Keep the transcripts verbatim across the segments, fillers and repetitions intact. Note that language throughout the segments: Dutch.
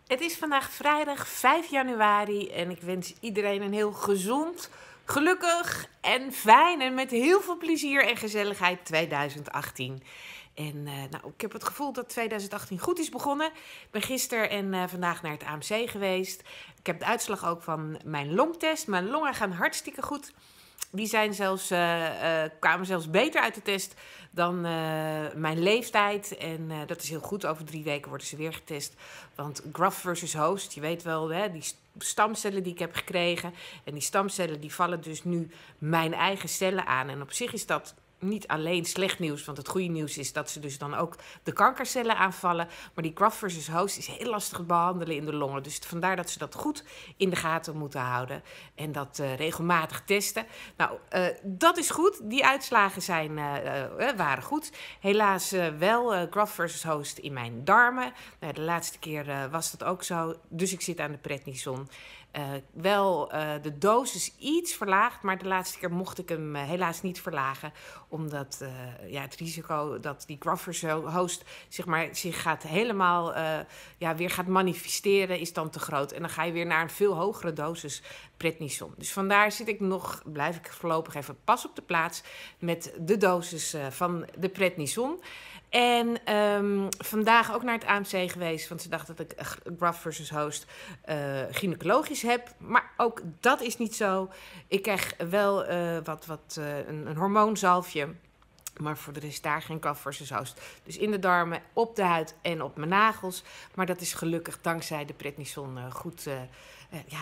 Het is vandaag vrijdag vijf januari en ik wens iedereen een heel gezond, gelukkig en fijn en met heel veel plezier en gezelligheid tweeduizend achttien. En uh, nou, ik heb het gevoel dat tweeduizend achttien goed is begonnen. Ik ben gisteren en uh, vandaag naar het A M C geweest. Ik heb de uitslag ook van mijn longtest. Mijn longen gaan hartstikke goed. Die zijn zelfs, uh, uh, kwamen zelfs beter uit de test dan uh, mijn leeftijd. En uh, dat is heel goed. Over drie weken worden ze weer getest. Want graft versus host, je weet wel, hè, die stamcellen die ik heb gekregen. En die stamcellen die vallen dus nu mijn eigen cellen aan. En op zich is dat niet alleen slecht nieuws, want het goede nieuws is dat ze dus dan ook de kankercellen aanvallen. Maar die graft versus host is heel lastig te behandelen in de longen. Dus vandaar dat ze dat goed in de gaten moeten houden en dat uh, regelmatig testen. Nou, uh, dat is goed. Die uitslagen zijn, uh, uh, waren goed. Helaas uh, wel uh, graft versus host in mijn darmen. Nou, de laatste keer uh, was dat ook zo. Dus ik zit aan de prednison. Uh, wel uh, de dosis iets verlaagd, maar de laatste keer mocht ik hem uh, helaas niet verlagen. Omdat uh, ja, het risico dat die graft versus host zeg maar, zich gaat helemaal uh, ja, weer gaat manifesteren is dan te groot. En dan ga je weer naar een veel hogere dosis prednison. Dus vandaar zit ik nog, blijf ik voorlopig even pas op de plaats met de dosis uh, van de prednison. En um, vandaag ook naar het A M C geweest, want ze dachten dat ik graft versus host uh, gynaecologisch heb. Maar ook dat is niet zo. Ik krijg wel uh, wat, wat, uh, een, een hormoonzalfje. Maar voor de rest daar geen graft versus host. Dus in de darmen, op de huid en op mijn nagels. Maar dat is gelukkig dankzij de prednison uh, goed uh, uh, ja,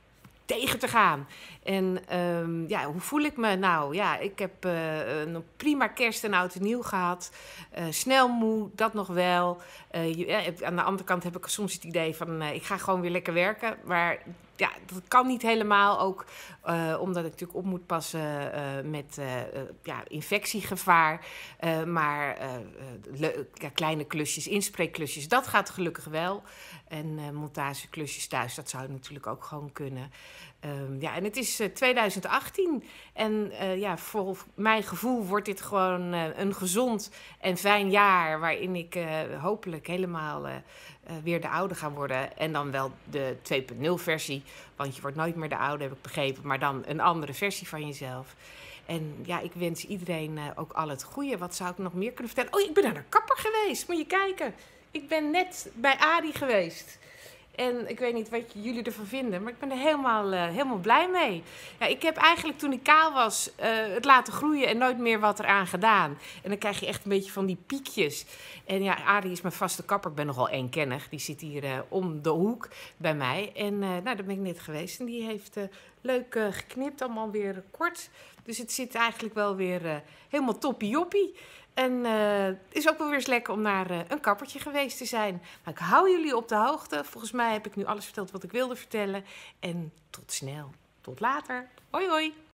tegen te gaan. En um, ja, hoe voel ik me? Nou ja, ik heb uh, een prima kerst en oud en nieuw gehad. Uh, snel moe, dat nog wel. Uh, je, aan de andere kant heb ik soms het idee van uh, ik ga gewoon weer lekker werken. Maar ja, dat kan niet helemaal ook, uh, omdat ik natuurlijk op moet passen uh, met uh, uh, ja, infectiegevaar. Uh, maar uh, le- ja, kleine klusjes, inspreekklusjes, dat gaat gelukkig wel. En uh, montageklusjes thuis, dat zou natuurlijk ook gewoon kunnen. Um, ja, en het is uh, tweeduizend achttien en uh, ja, voor mijn gevoel wordt dit gewoon uh, een gezond en fijn jaar waarin ik uh, hopelijk helemaal uh, uh, weer de oude ga worden. En dan wel de twee punt nul versie, want je wordt nooit meer de oude, heb ik begrepen, maar dan een andere versie van jezelf. En ja, ik wens iedereen uh, ook al het goede. Wat zou ik nog meer kunnen vertellen? Oh, ik ben naar de kapper geweest, moet je kijken. Ik ben net bij Adi geweest. En ik weet niet wat jullie ervan vinden, maar ik ben er helemaal, uh, helemaal blij mee. Ja, ik heb eigenlijk toen ik kaal was uh, het laten groeien en nooit meer wat eraan gedaan. En dan krijg je echt een beetje van die piekjes. En ja, Arie is mijn vaste kapper. Ik ben nogal eenkennig. Die zit hier uh, om de hoek bij mij. En uh, nou, daar ben ik net geweest. En die heeft uh, leuk uh, geknipt, allemaal weer kort. Dus het zit eigenlijk wel weer uh, helemaal toppie-joppie. En uh, het is ook wel weer eens lekker om naar uh, een kappertje geweest te zijn. Maar ik hou jullie op de hoogte. Volgens mij heb ik nu alles verteld wat ik wilde vertellen. En tot snel. Tot later. Hoi hoi.